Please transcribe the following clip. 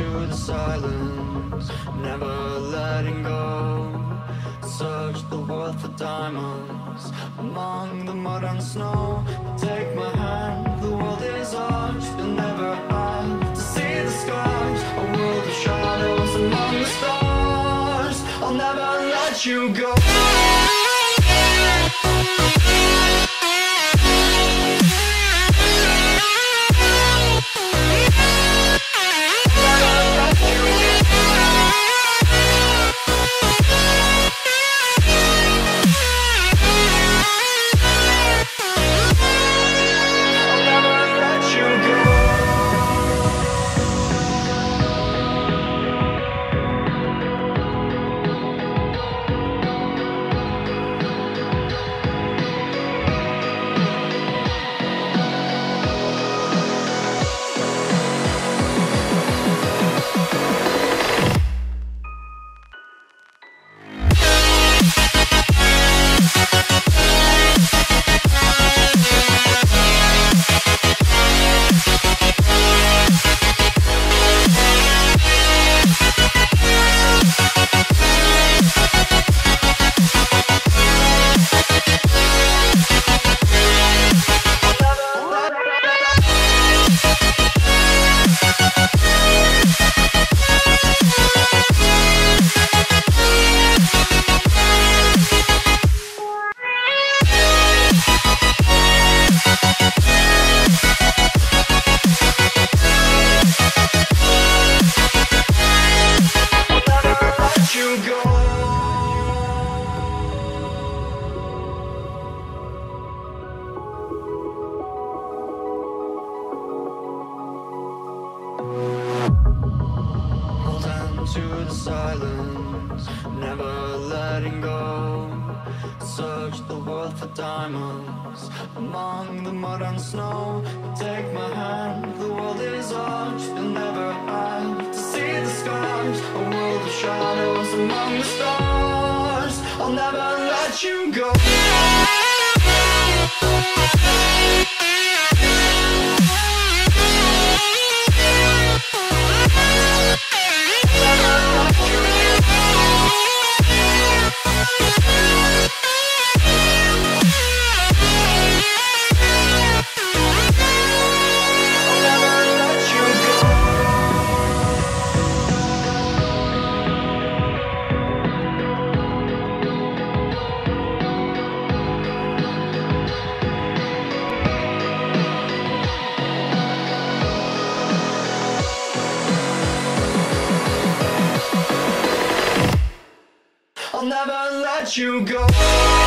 into the silence, never letting go. Search the world for diamonds among the mud and snow. Take my hand, the world is ours. You'll never have to see the scars. A world of shadows among the stars. I'll never let you go. To the silence, never letting go. Search the world for diamonds among the mud and snow. Take my hand, the world is ours. You'll never have to see the scars. A world of shadows among the stars. I'll never let you go. I'll never let you go.